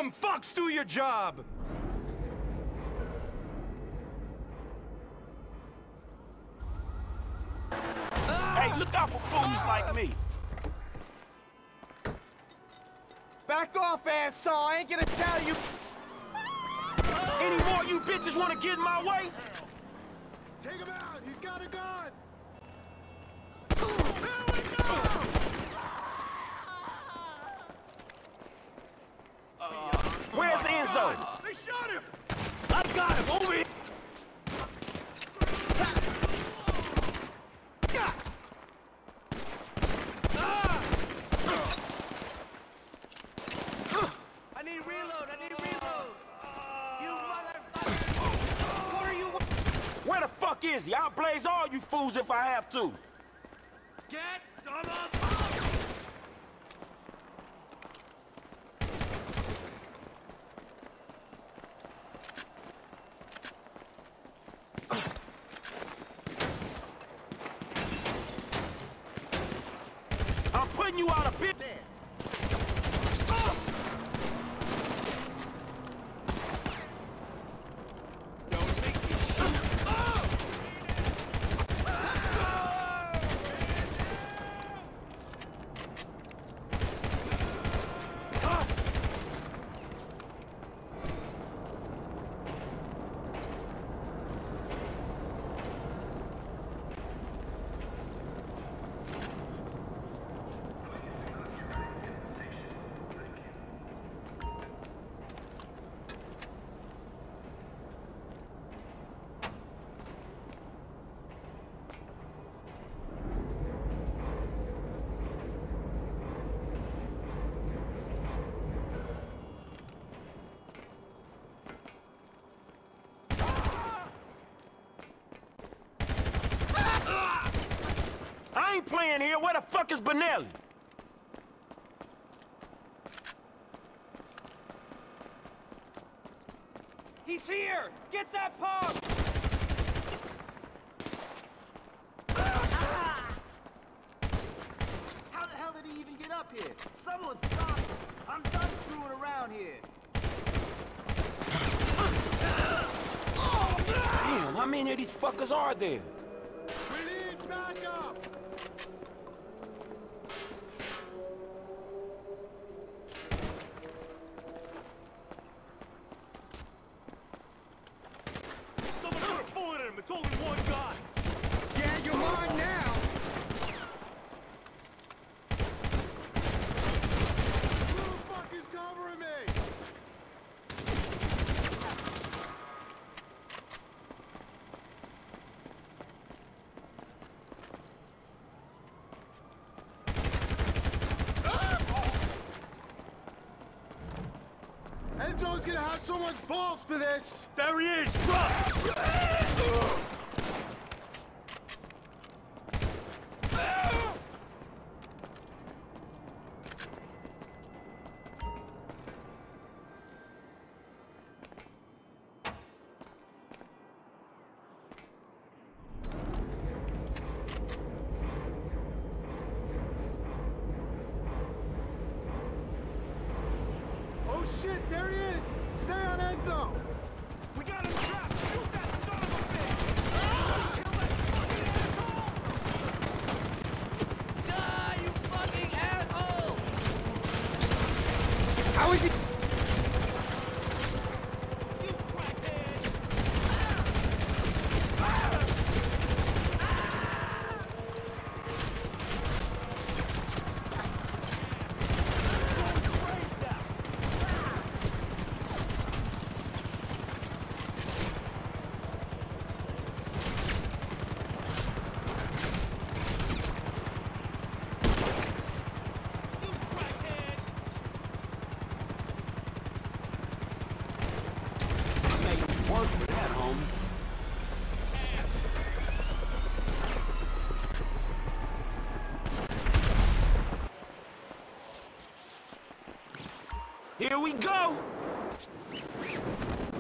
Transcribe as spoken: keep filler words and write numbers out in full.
Some fucks do your job! Hey, look out for fools like me. Back off, asshole! I ain't gonna tell you. Any more you bitches wanna get in my way? Take him out! He's got a gun! Where's Enzo? They shot him! I got him, over here! I need reload, I need reload! You motherfucker! What are you... Where the fuck is he? I'll blaze all you fools if I have to. Get some of... I'm putting you out of bit. I ain't playing here. Where the fuck is Benelli? He's here! Get that pump! How the hell did he even get up here? Someone stop him! I'm done screwing around here. Damn, how many of these fuckers are there? We need backup! Someone put a bullet in him! It's only one guy! Yeah, you're mine now! Who the fuck is covering me? Enzo's gonna have so much balls for this! There he is! Drop! Oh shit, there he is! Stay on Enzo! We got him trapped! Shoot that son of a bitch! Kill that fucking asshole! Die, you fucking asshole! How is he? You crackhead! Work for that, homie. Here we go!